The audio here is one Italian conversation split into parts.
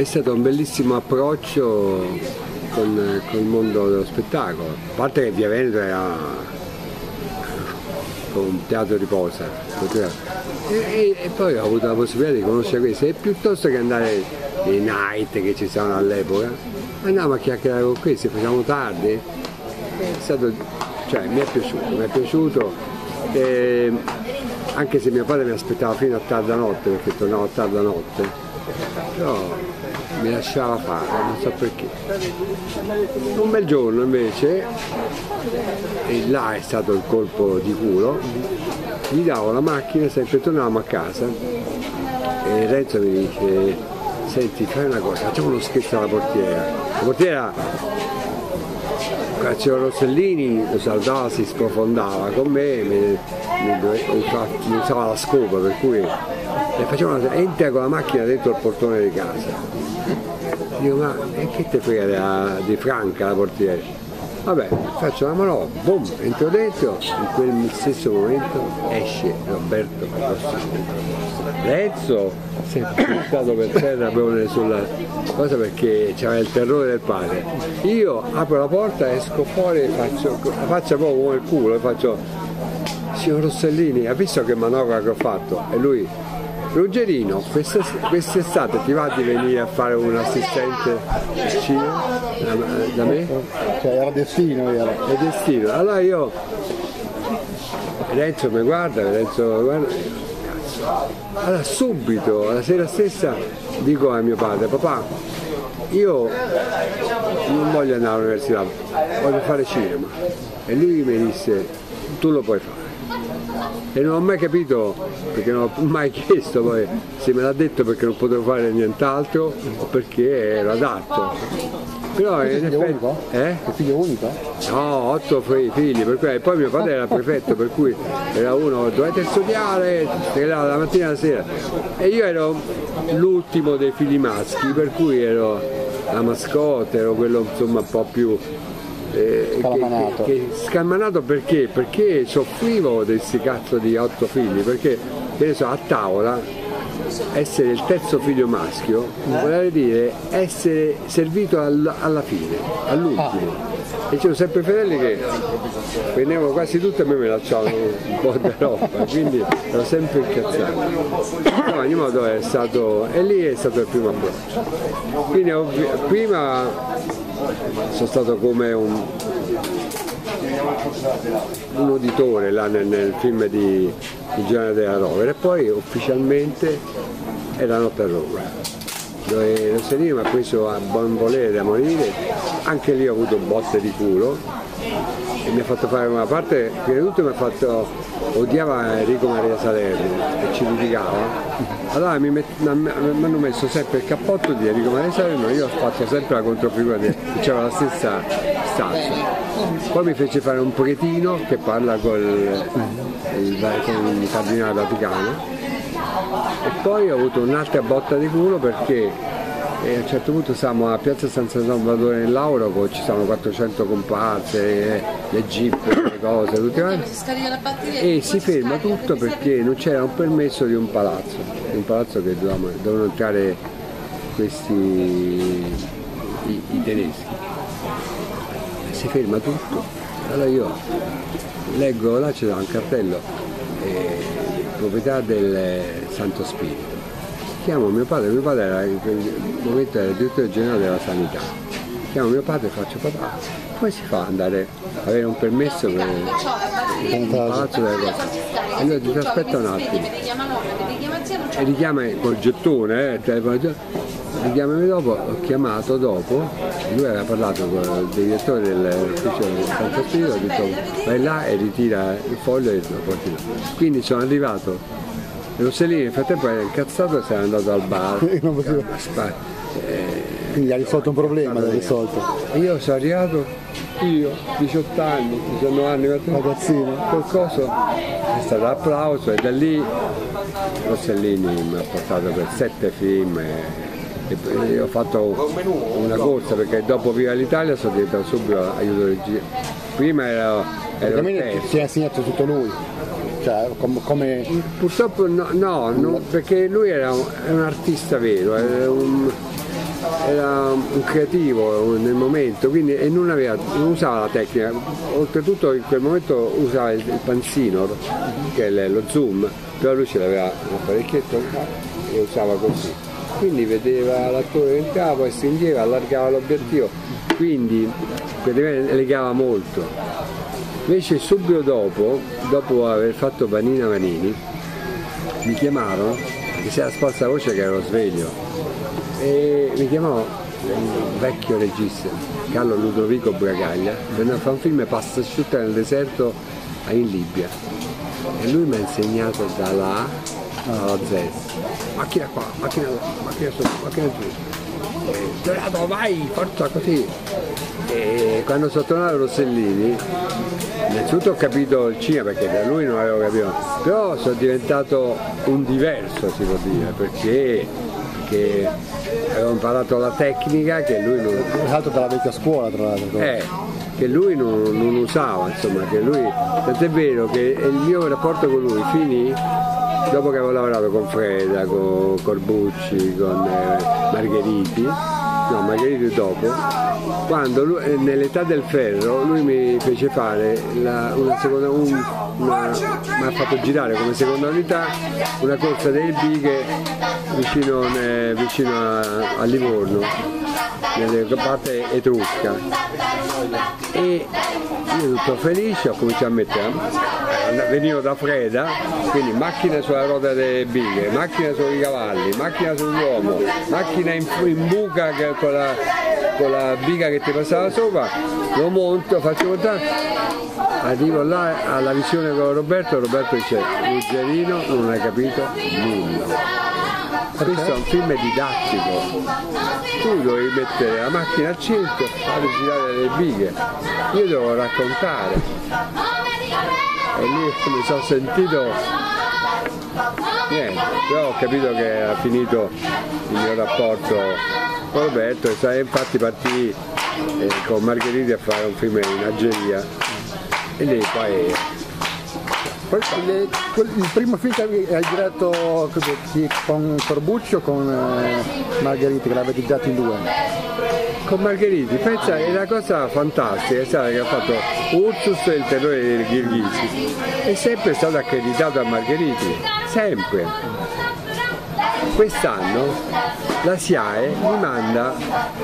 è stato un bellissimo approccio con il mondo dello spettacolo, a parte che Via Veneto era un teatro di posa, e poi ho avuto la possibilità di conoscere questo, e piuttosto che andare nei night che ci stavano all'epoca, andavamo a chiacchierare con questi, facciamo tardi, è stato, cioè, mi è piaciuto, anche se mio padre mi aspettava fino a tarda notte, perché tornavo a tarda notte, però mi lasciava fare, non so perché. Un bel giorno invece, e là è stato il colpo di culo, gli davo la macchina, sempre tornavamo a casa e Renzo mi dice: senti, fai una cosa, facciamo uno scherzo alla portiera. La portiera, c'era Rossellini, lo salutava, si sprofondava con me, mi usava la scopa, per cui entra con la macchina dentro il portone di casa. Dico, ma che te frega di Franca la portiera? Vabbè, faccio la manovra, boom, entro dentro, in quel stesso momento esce Roberto Rossellini. Renzo si è buttato per terra proprio sulla cosa perché c'era il terrore del padre. Io apro la porta, esco fuori e faccio la faccia proprio come il culo e faccio: signor Rossellini, ha visto che manovra che ho fatto? E lui: Ruggerino, quest'estate ti va di venire a fare un assistente al cinema da me? Cioè era destino, era. È destino. Allora io, Renzo mi guarda, cazzo. Allora subito, la sera stessa, dico a mio padre: papà, io non voglio andare all'università, voglio fare cinema. E lui mi disse: tu lo puoi fare. E non ho mai capito, perché non ho mai chiesto poi se me l'ha detto perché non potevo fare nient'altro o perché ero adatto. Però in figlio effetti, unico? È figlio unico? No, 8 figli, per cui, poi mio padre era prefetto, per cui era uno: dovete studiare la mattina e la sera. E io ero l'ultimo dei figli maschi, per cui ero la mascotte, ero quello insomma un po' più scalmanato. Perché? Perché soffrivo di questi cazzo di 8 figli, perché che ne so, a tavola essere il terzo figlio maschio vuol dire essere servito alla fine, all'ultimo. E c'erano sempre fratelli che venivano quasi tutti e a me mi lasciavano un po' di roba, quindi ero sempre incazzato. No, in ogni modo è stato, e lì è stato il primo approccio. Quindi prima sono stato come un uditore là nel film di Il giorno della Rovere, e poi ufficialmente è La notte a Roma, dove Rossellini mi ha preso a buon volere da morire. Anche lì ho avuto botte di culo e mi ha fatto fare una parte, prima di tutto mi ha fatto, odiava Enrico Maria Salerno e ci litigava. Allora mi hanno messo sempre il cappotto di Enrico Maria Salerno, io ho fatto sempre la controfigura che aveva la stessa stazza. Poi mi fece fare un pochettino che parla con il cardinale Vaticano, e poi ho avuto un'altra botta di culo perché a un certo punto siamo a Piazza San Salvatore nel Lauro, ci stavano 400 comparse, le jeep, le cose, tutte quante, e si ferma tutto perché non c'era un permesso di un palazzo che dovevano entrare questi i tedeschi. Si ferma tutto. Allora io leggo, là c'era un cartello, proprietà del Santo Spirito. Chiamo mio padre era in quel momento era il direttore generale della sanità. Chiamo mio padre e faccio: papà, come si fa ad andare a avere un permesso per il palazzo delle cose? E lui dice: aspetta un attimo. E richiama col gettone, richiamami dopo, ho chiamato dopo, lui aveva parlato con il direttore dell'ufficio del Santo Spirito, ho detto: vai là e ritira il foglio e lo porti là. Quindi sono arrivato. Rossellini nel frattempo era incazzato e se n'è andato al bar. Quindi ha risolto un problema, l'ha risolto. E io sono arrivato, 18 anni, 19 anni, ragazzino, qualcosa, è stato applauso, e da lì Rossellini mi ha portato per 7 film e ho fatto una corsa, perché dopo Viva l'Italia sono diventato subito aiuto regia. Prima ero si è insegnato tutto lui. Cioè, come... Purtroppo no, perché lui era un artista vero, era un creativo nel momento, quindi, e non usava la tecnica, oltretutto in quel momento usava il panzino, che è lo zoom, però lui ce l'aveva un apparecchietto e usava così. Quindi vedeva l'attore in capo e stringeva, allargava l'obiettivo, quindi legava molto. Invece subito dopo aver fatto Vanina Vanini, mi chiamarono, mi si era sparsa la voce che ero sveglio, e mi chiamò un vecchio regista, Carlo Ludovico Bragaglia, venne a fare un film Pasta asciutta nel deserto in Libia, e lui mi ha insegnato dalla A alla Z, macchina qua, macchina là, macchina su, macchina giù, Donato vai, forza così. E quando sono tornato Rossellini, innanzitutto ho capito il cinema, perché da lui non avevo capito, però sono diventato un diverso, si può dire, perché avevo imparato la tecnica che lui non... Esatto, dalla vecchia scuola tra l'altro. Che lui non usava, insomma, che lui... Tant'è vero che il mio rapporto con lui finì dopo che avevo lavorato con Freda, con Corbucci, con Margheriti dopo, quando lui, nell'età del ferro, lui mi fece fare mi ha fatto girare come seconda unità una corsa delle bighe vicino a Livorno, nelle parte Etrusca, e io tutto felice ho cominciato a mettere, venivo da Freda, quindi macchina sulla ruota delle bighe, macchina sui cavalli, macchina sull'uomo, macchina in buca con la biga che ti passava sopra, lo monto, faccio montare, arrivo là alla visione con Roberto dice: Ruggerino, non hai capito nulla. Questo è un film didattico, tu dovevi mettere la macchina al centro, fare girare le bighe, io devo raccontare, e lì mi sono sentito niente, però ho capito che era finito il mio rapporto con Roberto, e infatti partì con Margheriti a fare un film in Algeria, e lì poi... Il primo film che hai girato con Corbuccio o con Margheriti, che l'avete girato in due? Con Margheriti, pensa, è una cosa fantastica, sai, che ha fatto Ursus e il terrore dei Ghirghisi, è sempre stato accreditato a Margheriti, sempre. Quest'anno la SIAE mi manda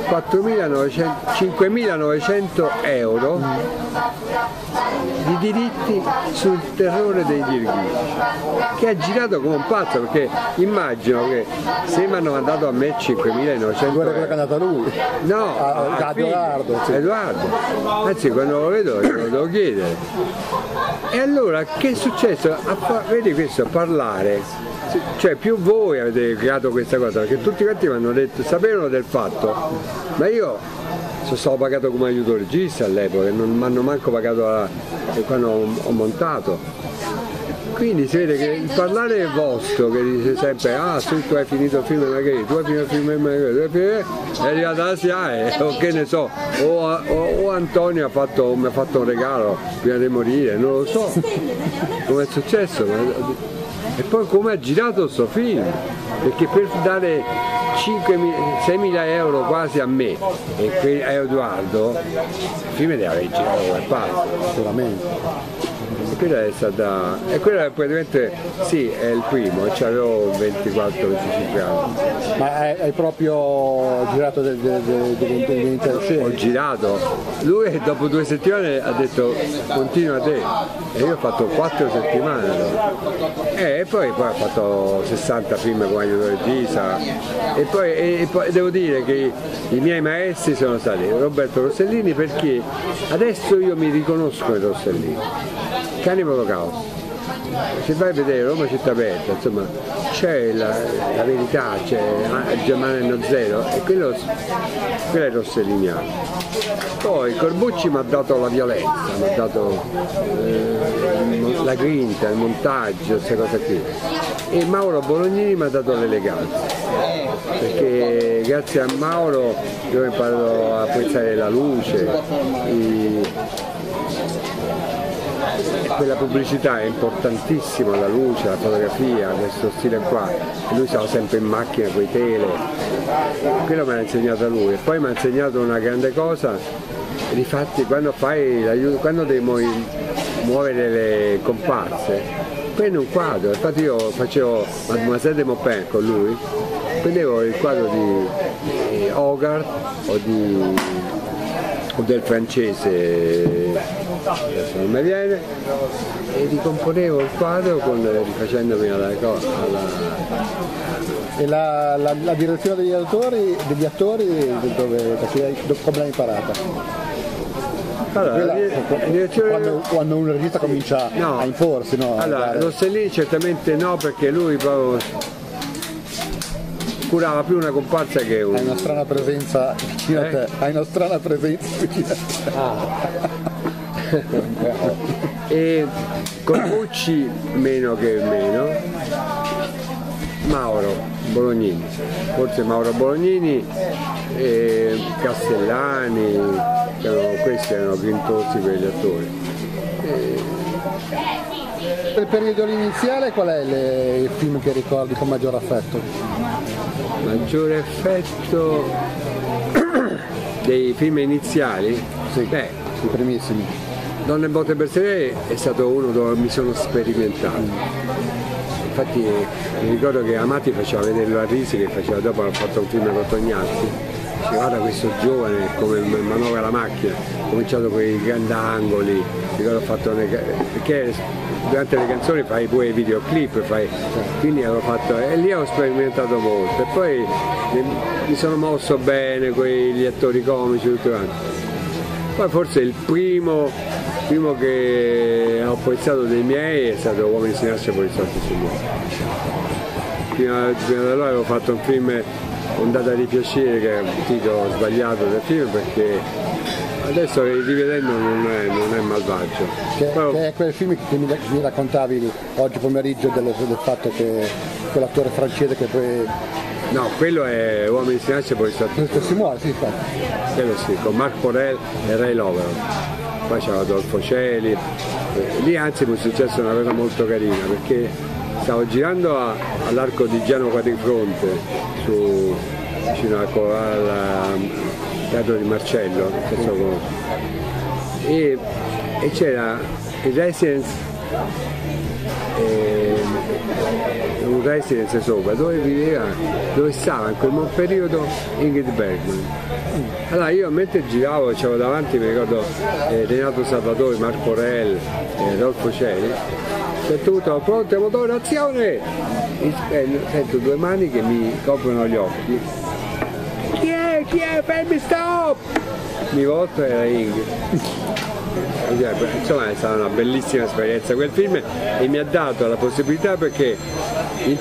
5.900 euro di diritti sul terrore dei Ghirghisi, che ha girato come un pazzo, perché immagino che se mi hanno mandato a me 5.900 euro... Quello che è andato a lui? No, a Edoardo, sì. Edoardo, anzi quando lo vedo lo devo chiedere. E allora che è successo? Vedi questo, a parlare. Cioè più voi avete creato questa cosa, perché tutti quanti mi hanno detto, sapevano del fatto, ma io sono stato pagato come aiuto regista all'epoca, non mi hanno manco pagato quando ho montato. Quindi si vede che il parlare è vostro, che dice sempre, tu hai finito il film di Margheriti, tu hai finito il film di Margheriti, è arrivata la SIAE, o che ne so, o Antonio mi ha fatto un regalo prima di morire, non lo so come è successo. E poi come ha girato questo film, perché per dare 6.000 euro quasi a me e a Edoardo, il film deve aver girato come pazzo, sicuramente. E quella è stata, e quella praticamente sì, è il primo, e avevo 24-25 anni. Ma hai proprio girato dell'intera scena? Ho girato, lui dopo 2 settimane ha detto continua te, e io ho fatto 4 settimane e poi ho fatto 60 film come aiuto regista, e poi devo dire che i miei maestri sono stati Roberto Rossellini, perché adesso io mi riconosco in Rossellini. Cannibal Holocaust, se vai a vedere Roma città aperta, insomma c'è la verità, c'è Germano Zero, e quello è rosselliniano. Poi Corbucci mi ha dato la violenza, mi ha dato la grinta, il montaggio, queste cose qui, e Mauro Bolognini mi ha dato l'eleganza, perché grazie a Mauro io ho imparato a apprezzare la luce, quella pubblicità è importantissima, la luce, la fotografia, questo stile qua. E lui stava sempre in macchina con i tele, quello me l'ha insegnato lui. E poi mi ha insegnato una grande cosa, difatti quando devi muovere le comparse, prendi un quadro. Infatti io facevo Mademoiselle de Maupin con lui, prendevo il quadro di Hogarth o del francese, adesso non mi viene, e ricomponevo il quadro rifacendomi E la direzione degli attori come l'hai imparata? Allora, quando un regista comincia a imporsi, no? Allora, Rossellini certamente no, perché lui proprio curava più una comparsa che un... Hai una strana presenza vicino a te, hai una strana presenza vicino a te. E Corbucci meno che meno, Mauro Bolognini, forse Mauro Bolognini e Castellani, questi erano grintosi per gli attori. Per il periodo iniziale qual è il film che ricordi con maggior affetto? Maggiore effetto dei film iniziali? Sì, i primissimi. Donne botte bersagliere è stato uno dove mi sono sperimentato. Infatti mi ricordo che Amati faceva vederlo a Risi, che faceva dopo, ha fatto un film con Tognazzi. Guarda questo giovane come manovra la macchina, ho cominciato con i grandi angoli, ricordo ho fatto perché durante le canzoni fai pure i videoclip, quindi avevo fatto, e lì ho sperimentato molto e poi mi sono mosso bene con gli attori comici e tutto quanto. Poi forse il primo che ho apprezzato dei miei è stato Uomini si nasce poliziotti si muore. Prima da allora avevo fatto un film Ondata di piacere, che è un titolo sbagliato del film, perché adesso rivedendo non è malvagio. Che è quel film che mi raccontavi oggi pomeriggio del fatto che quell'attore francese che poi... No, quello è Uomini si nasce poi si muore, sì, quello sì, con Marc Porel e Ray Lovero. Poi c'era Adolfo Celi, lì anzi mi è successa una cosa molto carina, perché stavo girando all'Arco di Genova Quadrifronte, vicino al teatro di Marcello, e c'era il residence, un residence sopra dove stava in quel periodo Ingrid Bergman. Allora io mentre giravo, c'avevo davanti, mi ricordo Renato Salvatore, Marco Porel, Rodolfo Celi, sento tutto pronto, motore, azione! Sento due mani che mi coprono gli occhi. Chi è? Fermi, stop! Mi volto, era Ingrid. Insomma è stata una bellissima esperienza quel film e mi ha dato la possibilità, perché un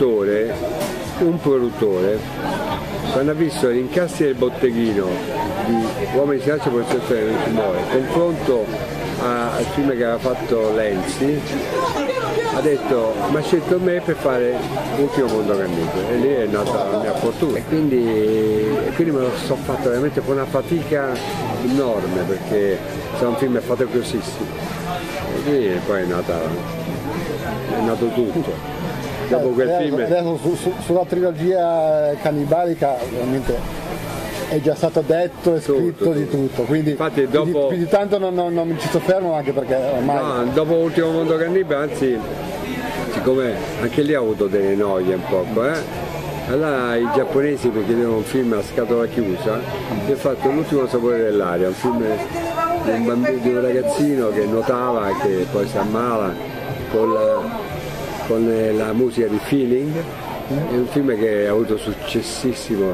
produttore, quando ha visto gli incassi del botteghino di Uomini si nasce poliziotti non si muore, confronto al film che aveva fatto Lenzi, ha detto ma ha scelto me per fare Ultimo mondo carnivoro, e lì è nata la mia fortuna, e quindi me lo sono fatto veramente con una fatica enorme, perché è un film fatto grossissimo, e lì poi è nato tutto. Dopo quel film... Adesso sulla trilogia cannibalica ovviamente è già stato detto e scritto di tutto, quindi, infatti, dopo... quindi tanto non mi ci soffermo, anche perché ormai... No, dopo Ultimo mondo cannibale, anzi, siccome anche lì ho avuto delle noie un po', allora i giapponesi mi chiedevano un film a scatola chiusa, e ho fatto L'ultimo sapore dell'aria, un film di un ragazzino che nuotava e che poi si ammala con la musica di Feeling. È un film che ha avuto successissimo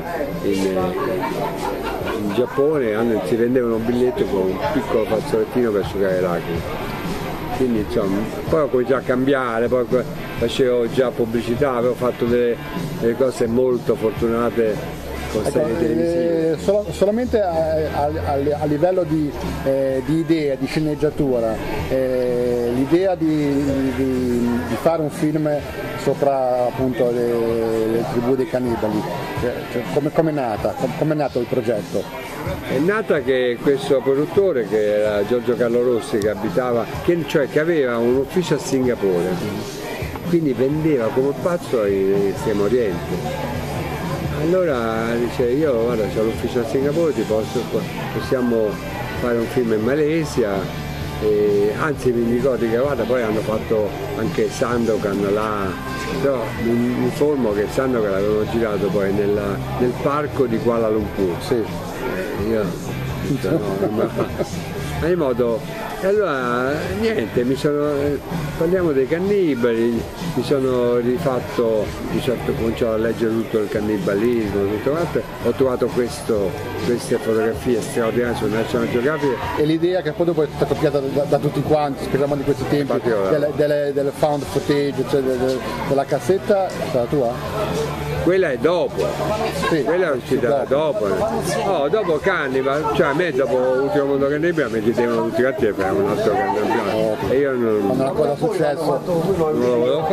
in Giappone, si vendevano un biglietto con un piccolo fazzolettino per asciugare le lacrime. Quindi insomma, poi ho cominciato a cambiare, poi facevo già pubblicità, avevo fatto delle cose molto fortunate con serie televisive. Solamente a livello di idea, di sceneggiatura, l'idea di fare un film sopra appunto le tribù dei cannibali, come è nata? Come è nato il progetto? È nata che questo produttore, che era Giorgio Carlo Rossi, che abitava, che aveva un ufficio a Singapore, quindi vendeva come pazzo in Estremo Oriente. Allora dice, io guarda, c'ho l'ufficio a Singapore, possiamo fare un film in Malesia. Anzi mi ricordo che guarda, poi hanno fatto anche Sandokan là, però mi informo che Sandokan l'avevano girato poi nel parco di Kuala Lumpur. Sì. Io no, in modo, e allora niente, parliamo dei cannibali, mi sono rifatto, ho cominciato a leggere tutto il cannibalismo, tutto quanto, ho trovato queste fotografie straordinarie sul National Geographic. E l'idea che poi dopo è stata copiata da tutti quanti, speriamo di questi tempi, del found footage, cioè della cassetta, è la tua? Quella è dopo, Sì, quella è uscita dopo. No, dopo Cannibal, cioè a me dopo Ultimo Mondo Cannibale mi chiedevano tutti quanti e fare un altro Cannibale. E io Quando una cosa è successo. non lo volevo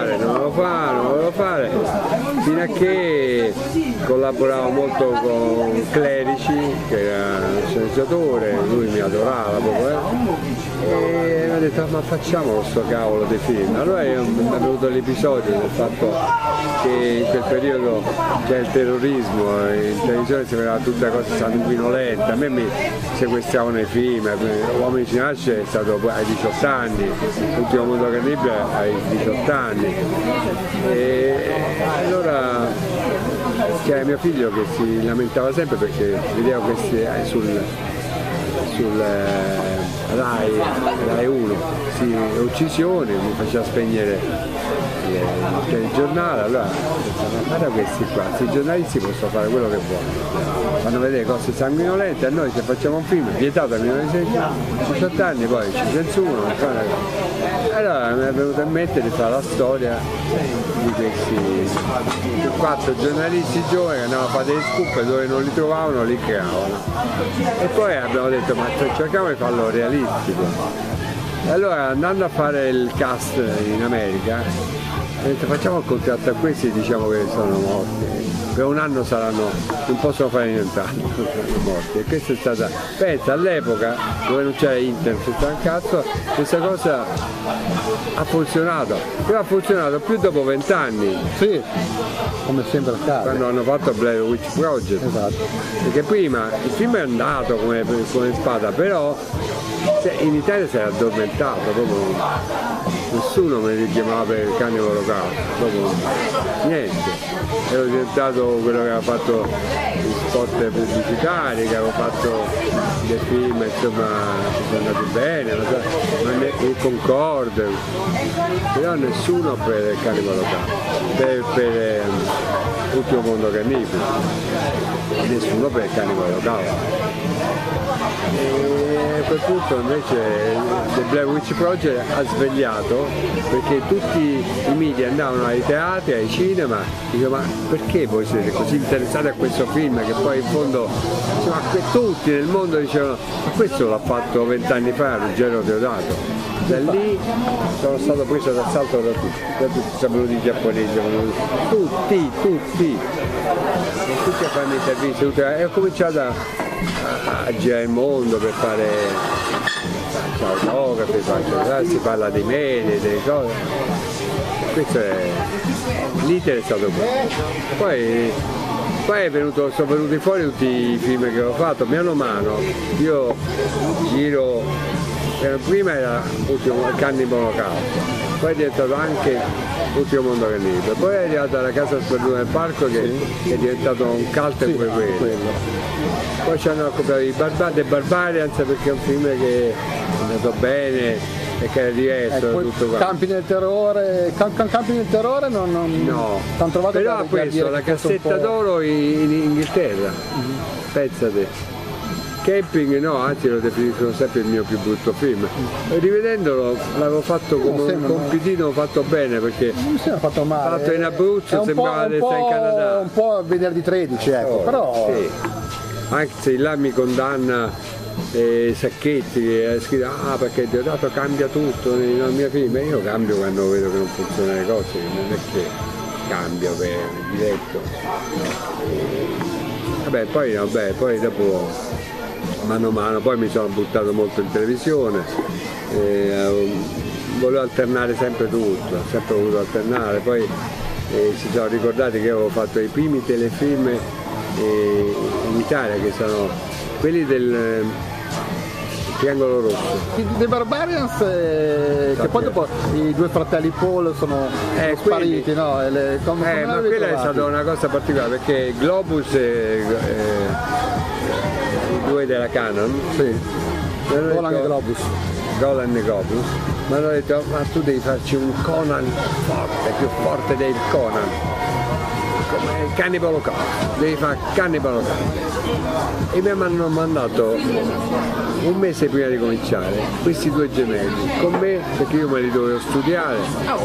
fare, fino a che collaboravo molto con Clerici, che era un sceneggiatore, lui mi adorava proprio, e mi ha detto ma facciamo sto cavolo di film. Allora mi è venuto l'episodio del fatto che in quel periodo c'è il terrorismo, in televisione si vedeva tutta cosa sanguinolenta, a me mi sequestravano i film, Uomini di Nasce è stato ai 18 anni, L'Ultimo Mondo Cannibale ai 18 anni, e allora c'era mio figlio che si lamentava sempre perché vedeva queste sul Rai 1, uccisioni, mi faceva spegnere il telegiornale, allora guarda questi qua, questi giornalisti possono fare quello che vogliono, fanno vedere cose sanguinolente, e noi se facciamo un film vietato ai minori di 18 anni poi ci censurano. Allora mi è venuto in mente di fare la storia di questi 4 giornalisti giovani che andavano a fare dei scoop e dove non li trovavano li creavano, e poi abbiamo detto ma cerchiamo di farlo realistico. E allora andando a fare il cast in America ho detto facciamo il contratto a questi e diciamo che sono morti, per un anno non possono fare nient'altro, sono morti. E questa è stata, pensa, all'epoca dove non c'era internet, c'era un cazzo, questa cosa ha funzionato, però ha funzionato più dopo 20 anni. Sì, come sempre accade. Quando hanno fatto Blair Witch Project. Esatto. Perché prima il film è andato come spada, però in Italia si era addormentato, proprio nessuno mi richiamava per il Cannibal Olocausto, proprio niente. Ero diventato quello che aveva fatto gli spot pubblicitari, che avevo fatto dei film, insomma, che sono andati bene, il Concorde, però nessuno per il Cannibal Olocausto, per Ultimo Mondo Cannibale, nessuno per il Cannibal Olocausto. E a quel punto invece The Blair Witch Project ha svegliato, perché tutti i media andavano ai teatri, ai cinema, dico ma perché voi siete così interessati a questo film, che poi in fondo insomma, tutti nel mondo dicevano ma questo l'ha fatto 20 anni fa Ruggero Deodato. Da lì sono stato preso d'assalto da tutti, sono venuti i giapponesi, tutti a farmi interviste, e ho cominciato a girare il mondo per fare autografi, si parla dei media, delle cose, questo è l'iter, è stato questo. Poi sono venuti fuori tutti i film che ho fatto, mano a mano, io giro, prima era Cannibal Olocausto, poi è diventato anche Ultimo Mondo Cannibale, poi è arrivata La Casa Sperduta nel Parco che è diventato un cult e quello. Poi ci hanno occupato di Barbarians perché è un film che è andato bene e che era diverso da tutto qua. Campi nel Terrore, Campi nel Terrore no, t'hanno trovato, però questo, La Cassetta d'Oro in Inghilterra, pensate, Camping no, anzi lo definiscono sempre il mio più brutto film. E rivedendolo l'avevo fatto come un compitino fatto bene, perché non mi sembra fatto male. Fatto in Abruzzo sembrava di stare in Canada. Un po' venerdì 13, ecco, però... Sì. Anche se là mi condanna Sacchetti, scritto perché ti ho dato cambia tutto nel mio film, io cambio quando vedo che non funzionano le cose, non è che cambio per diretto. Poi dopo mano a mano poi mi sono buttato molto in televisione, volevo alternare sempre tutto, ho sempre voluto alternare, poi si sono ricordati che avevo fatto i primi telefilm in Italia, che sono quelli del Triangolo Rosso. The Barbarians, che poi dopo i due fratelli Paul sono spariti, no? Ma quella è stata una cosa particolare, perché Globus i due della Canon, Golan e Globus, mi hanno detto ma tu devi farci un Conan forte, più forte del Conan, come Cannibal Holocaust, devi fare Cannibal Holocaust. E mi hanno mandato un mese prima di cominciare questi due gemelli con me, perché io me li dovevo studiare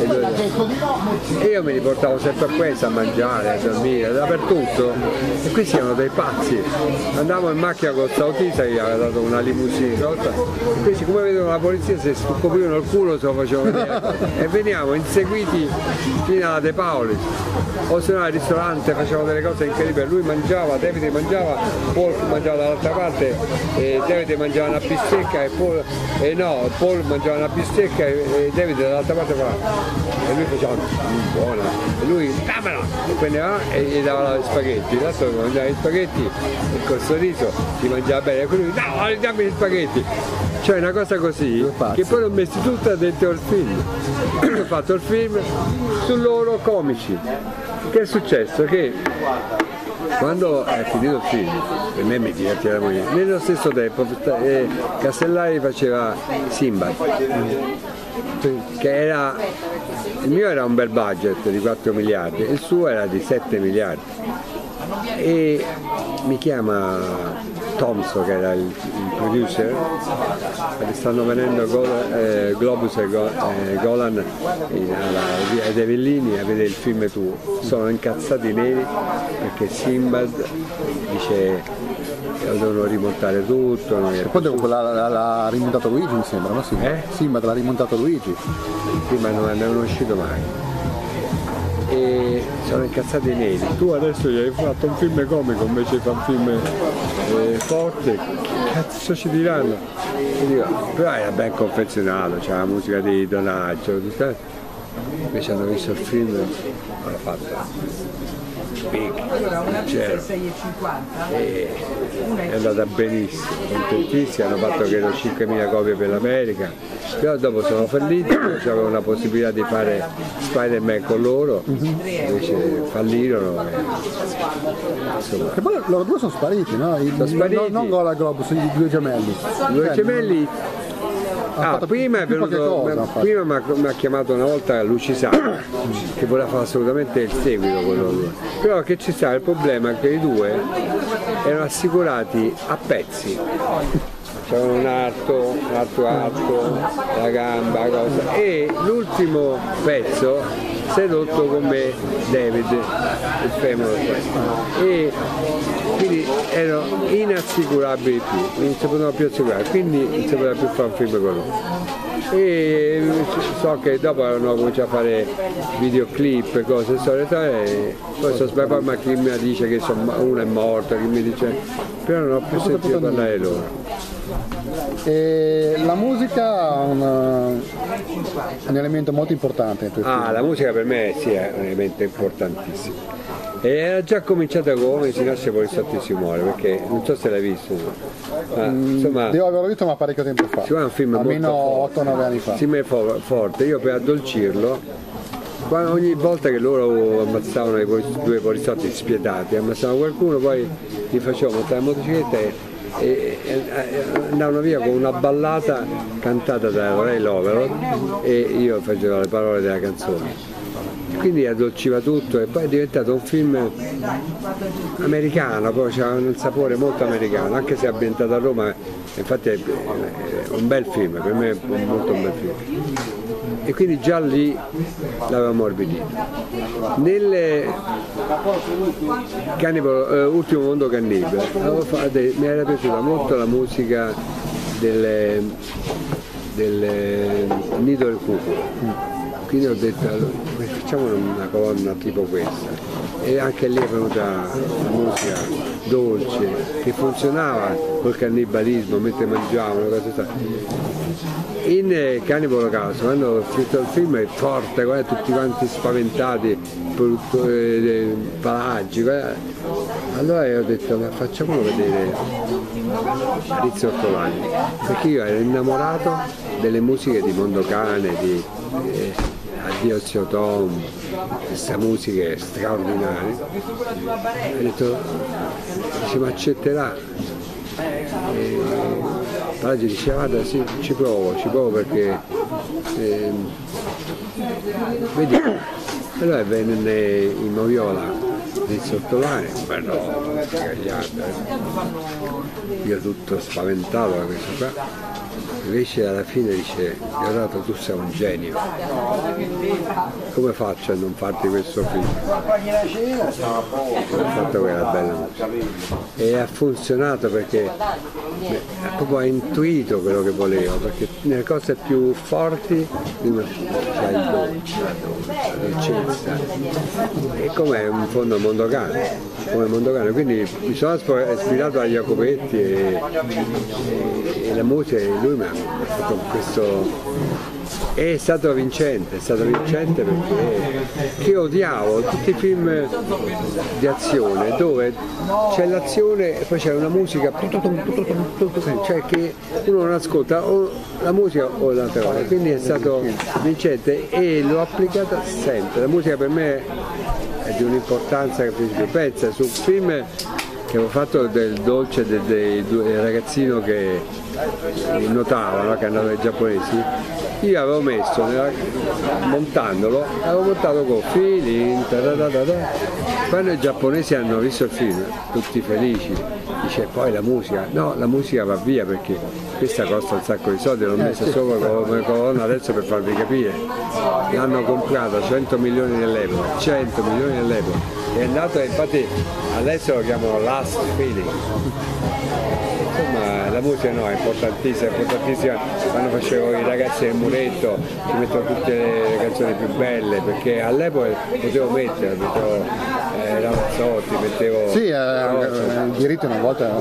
e io me li portavo sempre a questa a mangiare, a dormire, dappertutto, e questi erano dei pazzi. Andavamo in macchina con questo autista che gli aveva dato una limousine rotta, e questi come vedono la polizia si coprivano il culo, se lo facevano vedere e veniamo inseguiti fino alla De Paoli, o se no al ristorante facevano delle cose incredibili, lui mangiava, Davide mangiava, Paul mangiava dall'altra parte, Davide mangiava una bistecca e Paul mangiava una bistecca e Davide dall'altra parte e lui faceva buona e lui dammela, e prendeva e gli dava gli spaghetti, l'altro mangiava gli spaghetti e col sorriso si mangiava bene e lui no, dammi gli spaghetti, cioè una cosa così che poi l'ho messo tutta dentro il film. Ho fatto il film su loro comici. Che è successo? Che quando è finito il film, per me mi divertiva molto, nello stesso tempo Castellari faceva Simbad, che era, il mio era un bel budget di 4 miliardi, il suo era di 7 miliardi. E mi chiama Thompson, che era il producer, perché stanno venendo Globus e Golan ai Devellini a vedere il film tuo. Sono incazzati neri perché Simbad dice lo devono rimontare tutto. E poi l'ha rimontato Luigi, mi sembra, no? Simbad l'ha rimontato Luigi. Sì, ma non è uscito mai. E sono incazzati neri, tu adesso gli hai fatto un film comico invece di fare un film forte, che cazzo ci diranno? E dico, però era ben confezionato, c'era la musica di Donaggio, invece hanno visto il film, l'hanno fatto big, è andata benissimo, contentissimi, hanno fatto credo 5.000 copie per l'America, però dopo sono falliti, c'avevo una possibilità di fare Spider-Man con loro, invece fallirono. E poi loro due sono spariti, no? Non Golan e Globus, i due gemelli. I due gemelli. Prima mi ha chiamato una volta Lucisano che voleva fare assolutamente il seguito con loro, però che ci sta il problema che i due erano assicurati a pezzi, c'erano un altro arco, la gamba, cosa, e l'ultimo pezzo si è rotto con me David, il femore, e quindi erano inassicurabili più, non si potevano più assicurare, quindi non si poteva più fare un film con loro. E so che dopo hanno cominciato a fare videoclip, cose storie, e poi sono sbagliato, ma chi mi dice che uno è morto, chi mi dice, però non ho più sentito parlare loro. E la musica è un elemento molto importante in tuoi film. La musica per me sì, è un elemento importantissimo. E era già cominciata come si nasce Poliziotto Muore, perché non so se l'hai visto, ma insomma devo averlo visto, ma parecchio tempo fa, è un film almeno 8-9 anni fa. Sì, ma è forte. Io per addolcirlo, ogni volta che loro ammazzavano i due poliziotti spietati, ammazzavano qualcuno, poi gli facevo montare la motocicletta e andavano via con una ballata cantata da Ray Lovero e io facevo le parole della canzone. quindi addolciva tutto e poi è diventato un film americano, poi c'ha un sapore molto americano, anche se è ambientato a Roma, infatti è un bel film, per me è molto un bel film. E quindi già lì l'avevo ammorbidito. Nel Ultimo Mondo Cannibale mi era piaciuta molto la musica del Nido del Cuculo, quindi ho detto allora, facciamo una colonna tipo questa, e anche lì è venuta la musica dolce che funzionava col cannibalismo mentre mangiavano, in Cannibal Holocaust quando scritto il film è forte, tutti quanti spaventati, palagi, allora ho detto ma facciamolo vedere Rizzo Ortolani, perché io ero innamorato delle musiche di Mondocane, di Addio Zio Tom, queste musiche straordinarie. Ho detto, dice, ma accetterà? Palagi diceva guarda sì, ci provo perché vedi, allora venne in Moviola Rizzo Ortolani, bello, io tutto spaventato da questo qua. Invece alla fine dice, Leonardo tu sei un genio, come faccio a non farti questo film? Ho fatto quella bella musica e ha funzionato perché proprio ha intuito quello che volevo, perché nelle cose più forti prima c'è il dolce, la dolcezza, e come in fondo Mondocane, quindi mi sono ispirato a Jacopetti e la musica, e lui mi ha fatto questo. È stato vincente perché io odiavo tutti i film di azione dove c'è l'azione e poi c'è una musica, cioè che uno non ascolta o la musica o l'altra cosa, quindi è stato vincente e l'ho applicata sempre. La musica per me è di un'importanza che pensa su un film che avevo fatto del dolce del ragazzino che nuotava, no? Che andava ai giapponesi. Io avevo messo, montandolo, avevo montato con fili, quando i giapponesi hanno visto il film, tutti felici, dice poi la musica, no, la musica va via perché questa costa un sacco di soldi, l'ho messa sopra come colonna adesso per farvi capire, l'hanno comprata 100 milioni dell'epoca, 100 milioni dell'epoca, è andato, infatti adesso lo chiamano Last Feeling. Insomma, la musica no, è importantissima, quando facevo i ragazzi del muretto ci mettevo tutte le canzoni più belle, perché all'epoca potevo mettere, Ramazzotti, mettevo. Sì, il diritto una volta.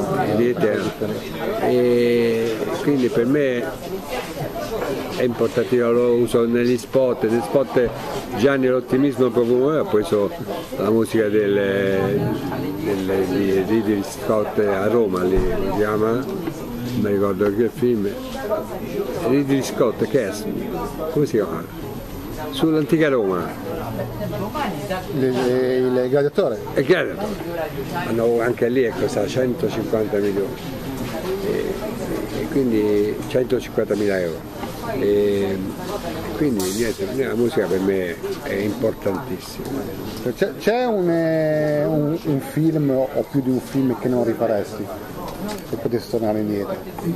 E quindi per me è importante, io lo uso negli spot Gianni l'ottimismo proprio ha preso la musica di Ridley Scott a Roma, lì si chiama, non mi ricordo che film, Ridley Scott, che è, come si chiama? Sull'antica Roma. Il gladiatore. Il gladiatore. Anche lì è costato 150 milioni. E quindi 150.000 euro. E quindi niente, la musica per me è importantissima. C'è un film o più di un film che non rifaresti? Se potessi tornare indietro?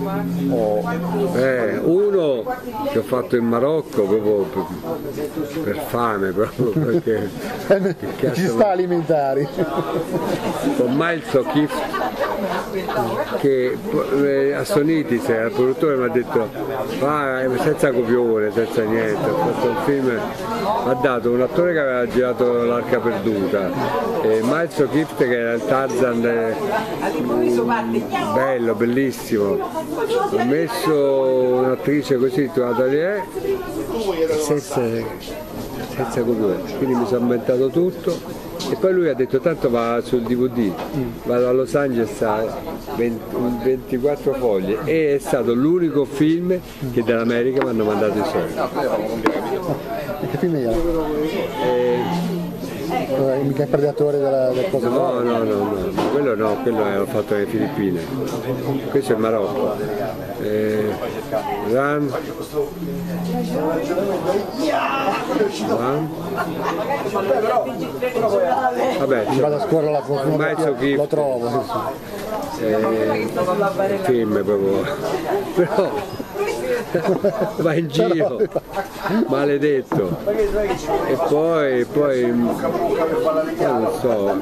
Uno che ho fatto in Marocco proprio per fame, proprio perché ci sta alimentari. Con Miles O'Keeffe che a Sonitis il produttore mi ha detto senza copione, senza niente, ho fatto un film, mi ha dato un attore che aveva girato L'Arca Perduta e Miles O'Keeffe che era il Tarzan bello, bellissimo, ho messo un'attrice così trovata lì senza copione, quindi mi sono inventato tutto e poi lui ha detto tanto va sul DVD, vado a Los Angeles a 24 foglie e è stato l'unico film che dall'America mi hanno mandato i soldi. Che film era? mica i predatori del coso. No, quello no, quello l'ho fatto nelle Filippine. Questo è il Marocco. Run. Vabbè, Vado a scorrere la fortuna, lo trovo. Film proprio. Però va in giro, maledetto. E poi non so,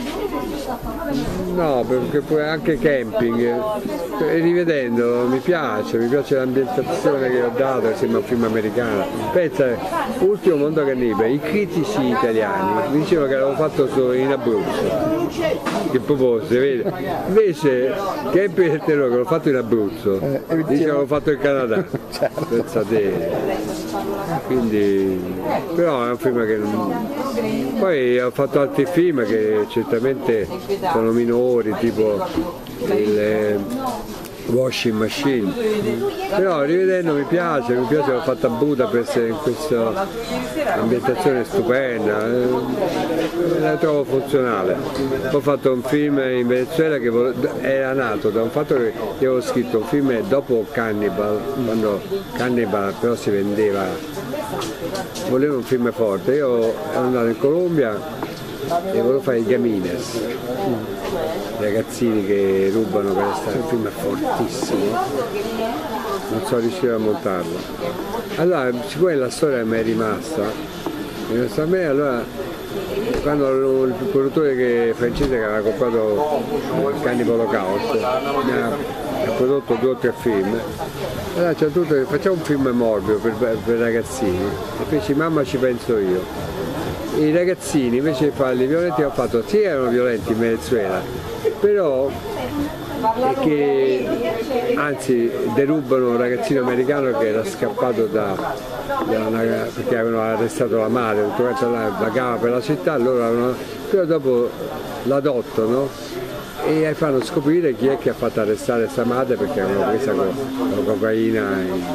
no, perché poi anche camping, rivedendo mi piace l'ambientazione che ho dato insieme a un film americano. Pensa, Ultimo Mondo Cannibale, i critici italiani mi dicevano che l'avevo fatto in Abruzzo, che proprio si vede, invece Camping del Terrore che l'ho fatto in Abruzzo, dice che l'avevo fatto in Canada. Certo. Pensate, quindi, però è un film che poi ho fatto altri film che certamente sono minori, tipo il Washing Machine, però rivedendo mi piace, l'ho fatta a Budapest in questa ambientazione stupenda, la trovo funzionale. Ho fatto un film in Venezuela che era nato da un fatto che io avevo scritto un film dopo Cannibal, quando Cannibal però si vendeva, volevo un film forte, io ero andato in Colombia e volevo fare i Gamines, ragazzini che rubano per stare, il film è fortissimo, non sono riuscito a montarlo. Allora, siccome la storia mi è rimasta a me, allora quando il produttore francese che aveva comprato Cannibal Holocaust mi ha prodotto 2 o 3 film, allora c'è tutto, facciamo un film morbido per ragazzini, e feci Mamma ci penso io. I ragazzini invece di farli violenti, ho fatto, sì, erano violenti in Venezuela, però che anzi derubano un ragazzino americano che era scappato perché avevano arrestato la madre, tutto quanto vagava per la città, però dopo l'adottano e fanno scoprire chi è che ha fatto arrestare questa madre perché avevano presa con la cocaina.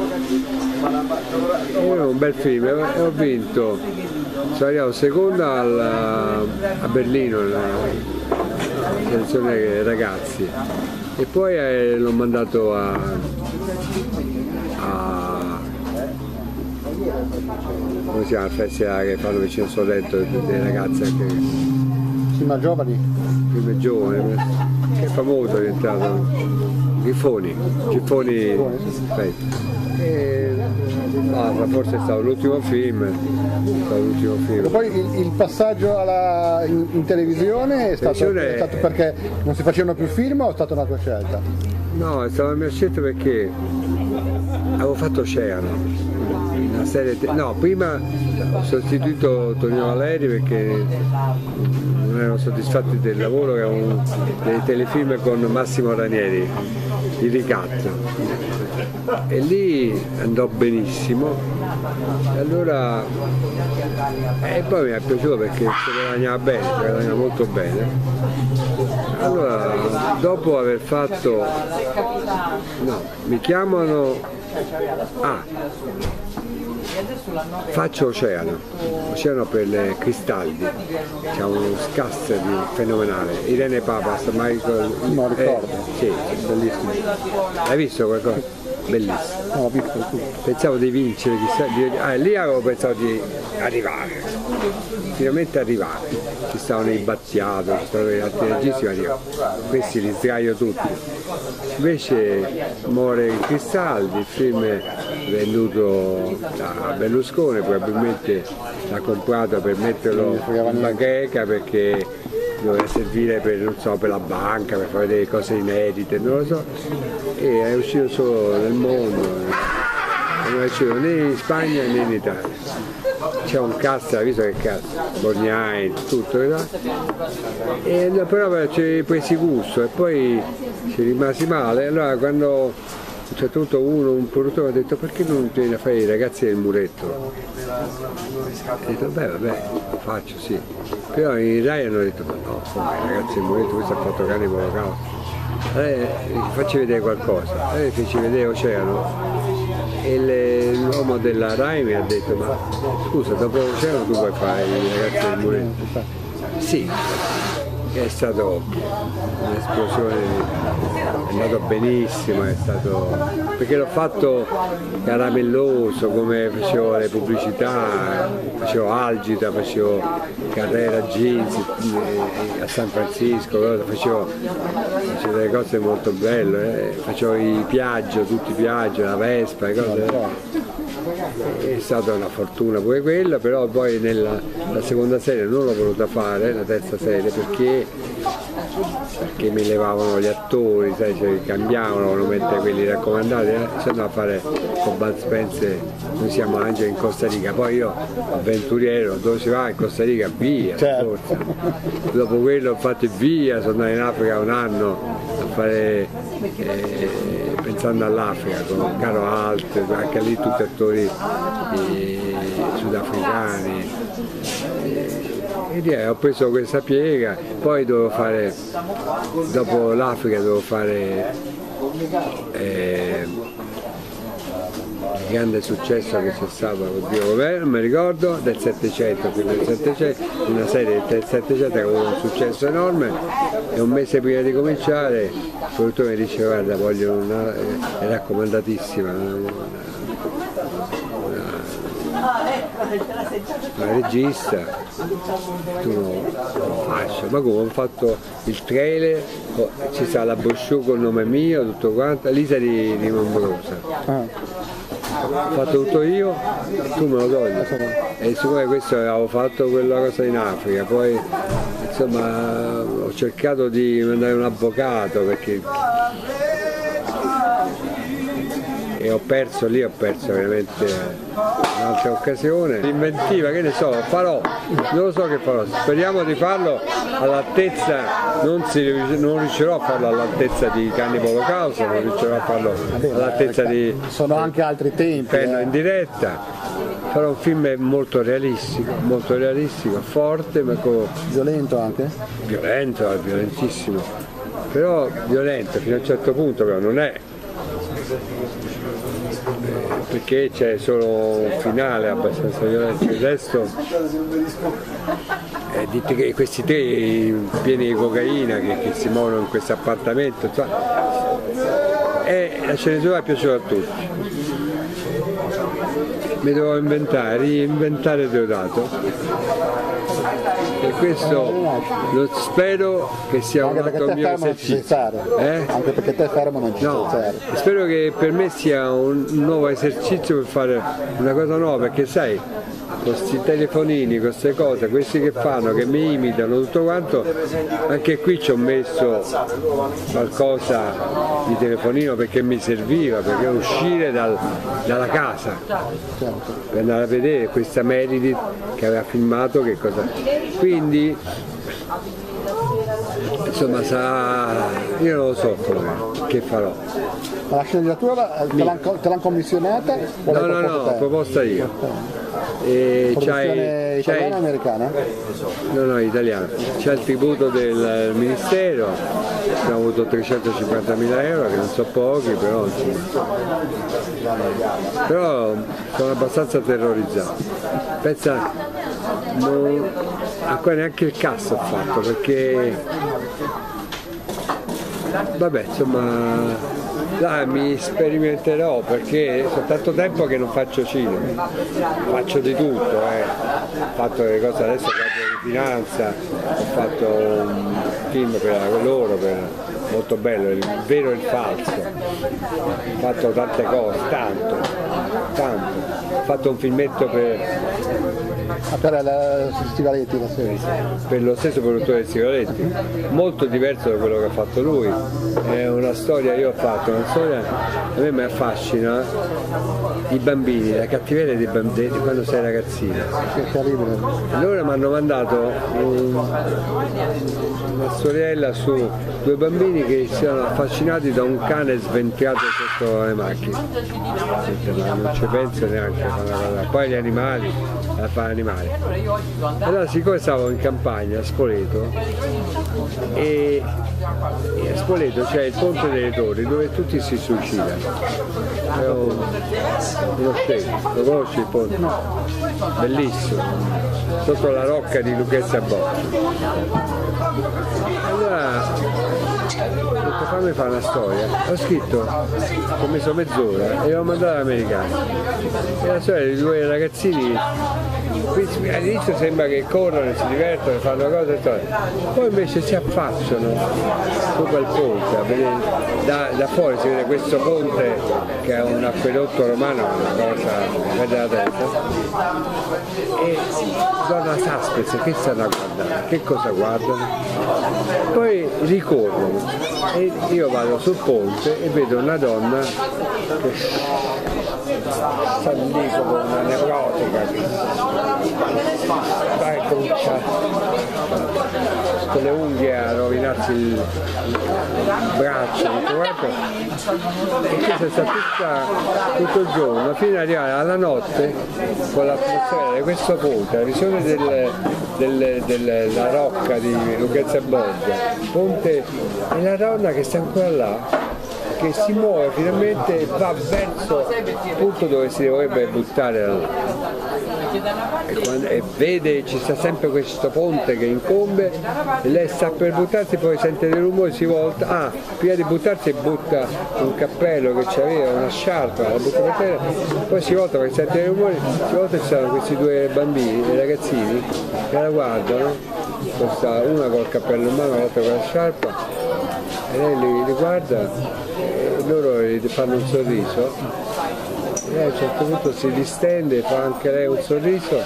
Era un bel film e ho vinto, sono arrivato seconda a Berlino nella selezione ragazzi, e poi l'ho mandato come si chiama il festival che fanno vicino al Sorrento delle ragazze ma giovani? Film giovane, che è famoso, è diventato Giffoni. Forse è stato l'ultimo film. E poi il passaggio in televisione è stato perché non si facevano più film o è stata una tua scelta? No, è stata la mia scelta perché avevo fatto Oceano, una serie prima ho sostituito Tonino Valeri perché non erano soddisfatti del lavoro, che erano dei telefilm con Massimo Ranieri, di ricatto, e lì andò benissimo, e allora poi mi è piaciuto perché si guadagnava molto bene. Allora, dopo aver fatto, mi chiamano, faccio Oceano per le Cristaldi, c'è uno cast fenomenale, Irene Papas, Michael, non ricordo. Sì, bellissimo. Hai visto qualcosa? Bellissimo. No, ho visto tutto. Pensavo di vincere, lì avevo pensato di arrivare, finalmente arrivare. Ci stavano i Battiato, ci stavano gli altri registi, ma dico, questi li sdraio tutti. Invece muore in Cristaldi, il film è venduto da Berlusconi, probabilmente l'ha comprato per metterlo in bacheca perché doveva servire per la banca, per fare delle cose inedite, non lo so, e è uscito solo nel mondo, non è uscito né in Spagna né in Italia. C'è un cast, hai visto che cast, Borgnai, tutto, e però ci hai presi gusto e poi ci rimasi male. Allora quando a un certo punto un produttore ha detto perché non vieni a fare i ragazzi del muretto? Ho detto vabbè, lo faccio, sì. Però in Rai hanno detto ma no, i ragazzi del muretto, questo ha fatto Cannibal Holocaust. Facci vedere qualcosa. Allora feci vedere Oceano e l'uomo della Rai mi ha detto ma scusa, dopo Oceano tu puoi fare i ragazzi del muretto. Sì, è stato un'esplosione, è andato benissimo, è stato, perché l'ho fatto caramelloso, come facevo le pubblicità, facevo Algida, facevo Carrera Jeans a San Francisco, facevo delle cose molto belle, facevo i Piaggio, tutti i Piaggio, la Vespa, cose. È stata una fortuna pure quella, però poi la seconda serie non l'ho voluta fare, la terza serie, perché mi levavano gli attori, sai, cioè, cambiavano, volevano mettere quelli raccomandati, se no a fare con Bud Spencer, noi siamo anche in Costa Rica, poi io avventuriero, dove si va in Costa Rica? Via, certo. Dopo quello ho fatto via, sono andato in Africa un anno a fare, pensando all'Africa, con Caro Alt, anche lì tutti attori sudafricani. E ho preso questa piega, poi dovevo fare, dopo l'Africa dovevo fare il grande successo che c'è stato, oddio, non mi ricordo, del 700, una serie del 700 che ha avuto un successo enorme, e un mese prima di cominciare il produttore mi dice: guarda, voglio è raccomandatissima, una regista, tu non faccio, ma come ho fatto il trailer, ci sta la brochure con il nome mio, tutto quanto, Lisa di Mombrosa. Ho fatto tutto io, tu me lo togli. E siccome questo avevo fatto quella cosa in Africa, poi insomma ho cercato di mandare un avvocato, perché ho perso veramente un'altra occasione. L'inventiva, che ne so, farò, non lo so che farò, speriamo di farlo all'altezza, non riuscirò a farlo all'altezza di Cannibal Holocaust, non riuscirò a farlo all'altezza di... Sono anche altri tempi. Inferno in diretta. Farò un film molto realistico, forte, ma violento anche? Violento, violentissimo, però violento fino a un certo punto, però non è, perché c'è solo un finale abbastanza violento, il resto è di questi tre pieni di cocaina che si muovono in questo appartamento, e la sceneggiatura è piaciuta a tutti. Mi devo reinventare Deodato, e questo lo spero che sia un altro mio esercizio. Anche perché te fermo non ci sei. Spero che per me sia un nuovo esercizio per fare una cosa nuova, perché sai, con questi telefonini, con queste cose, questi che fanno, che mi imitano, tutto quanto, anche qui ci ho messo qualcosa di telefonino perché mi serviva, perché uscire dalla casa per andare a vedere questa Meredith che aveva filmato che cosa. Quindi insomma io non lo so che farò. Ma la sceneggiatura te l'hanno commissionata? No, proposta io. Produzione italiana o americana? No, italiana. C'è il tributo del Ministero, abbiamo avuto 350.000 euro, che non so pochi, però sono abbastanza terrorizzato. Pensa, ancora neanche il cast ho fatto, perché vabbè, insomma, là mi sperimenterò, perché sono tanto tempo che non faccio cinema, faccio di tutto, ho fatto le cose, adesso faccio di finanza, ho fatto un film per loro, molto bello, il vero e il falso, ho fatto tante cose, tanto, ho fatto un filmetto per Stivaletti, per lo stesso produttore di Stivaletti, molto diverso da quello che ha fatto lui. È una storia, io ho fatto una storia, a me mi affascina i bambini, la cattiveria dei bambini quando sei ragazzina. Che terribile. Allora mi hanno mandato una storiella su due bambini che si erano affascinati da un cane sventrato sotto le macchine. Non ci penso neanche a fare una cosa. Poi gli animali, la fa animali. Allora, siccome stavo in campagna a Spoleto, e a Spoleto c'è il Ponte delle Torri dove tutti si suicidano. Lo stesso, lo conosci il ponte? Bellissimo, sotto la rocca di Lucchese a Botta. Allora ho detto fammi fare una storia, ho scritto, ho messo mezz'ora e l'ho mandato all'americano. E la storia di due ragazzini, all'inizio sembra che corrono, si divertono, fanno cose e cose, poi invece si affacciano sopra il ponte, a vedere, da fuori si vede questo ponte che è un acquedotto romano, una cosa della testa, e donna Saspez, che stanno a guardare, che cosa guardano? Poi ricorrono e io vado sul ponte e vedo una donna che sta lì come una neurotica che comincia con le unghie a rovinarsi il braccio, e questa sta tutto il giorno fino ad arrivare alla notte con l'atmosfera di questo ponte, la visione della rocca di Lucchese a Botta, ponte, e la donna che sta ancora là, che si muove finalmente e va verso il punto dove si dovrebbe buttare là. E vede, ci sta sempre questo ponte che incombe e lei sta per buttarsi, poi sente dei rumori, si volta, prima di buttarsi butta un cappello che c'aveva, una sciarpa, la butta per terra, poi si volta perché sente dei rumori, si volta e ci sono questi due bambini, dei ragazzini che la guardano, una col cappello in mano, l'altra con la sciarpa, e lei li guarda e loro gli fanno un sorriso. E a un certo punto si distende, fa anche lei un sorriso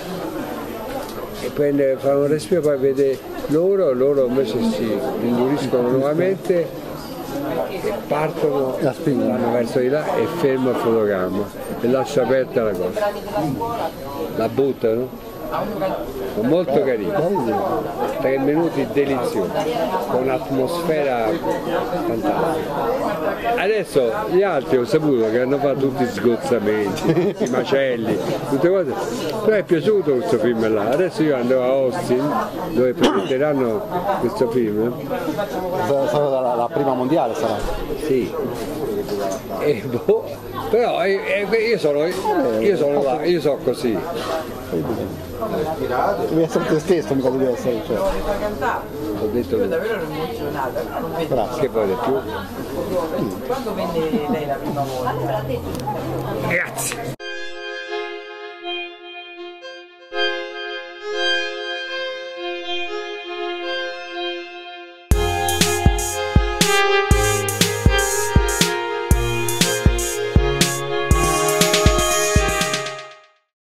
e fa un respiro, poi vede loro invece si induriscono nuovamente e partono, vanno verso di là e ferma il fotogramma e lascia aperta la cosa, la buttano. Molto carino, 3 minuti deliziosi, con un'atmosfera fantastica. Adesso gli altri ho saputo che hanno fatto tutti sgozzamenti, i macelli, tutte cose, però è piaciuto questo film là. Adesso io andrò a Austin dove proietteranno questo film. Sarà la prima mondiale sarà? Sì. Però io sono così. Devi essere te stesso, mica devi essere, cioè. Ho detto Io davvero ero emozionata. Che poi di più? Quando venne lei la prima volta? Grazie.